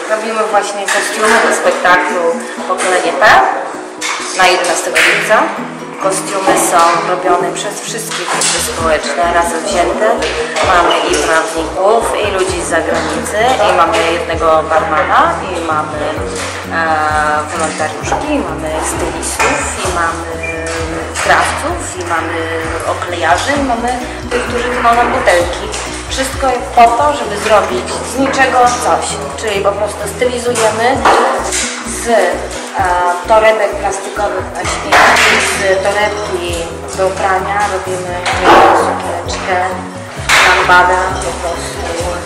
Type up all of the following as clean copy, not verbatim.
Robimy właśnie kostiumy do spektaklu Pokolenie P na 11 lipca. Kostiumy są robione przez wszystkie grupy społeczne razem wzięte. Mamy i prawników, i ludzi z zagranicy, i mamy jednego barmana, i mamy wolontariuszki, i mamy stylistów, i mamy krawców, i mamy oklejarzy, i mamy tych, którzy tną nam butelki. Wszystko po to, żeby zrobić z niczego coś, czyli po prostu stylizujemy z torebek plastikowych na śmieci, z torebki do prania robimy sukieneczkę, lambada po prostu.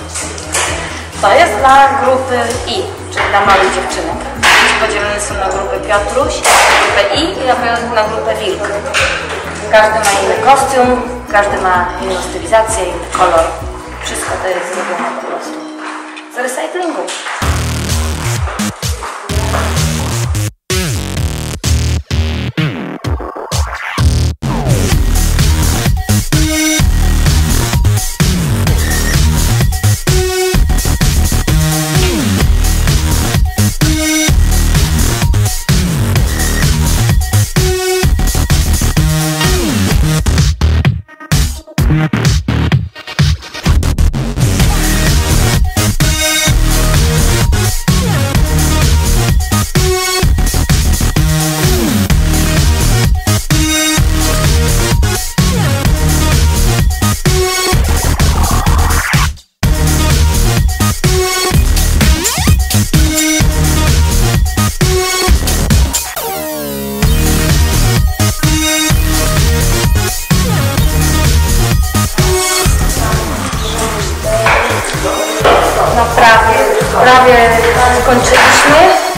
To jest dla grupy I, czyli dla małych dziewczynek. Dziś podzielone są na grupę Piotruś, grupę I i na grupę Wilk. Każdy ma inny kostium, każdy ma inną stylizację, inny kolor. Wszystko to jest zrobione po prostu z recyklingu. Prawie skończyliśmy.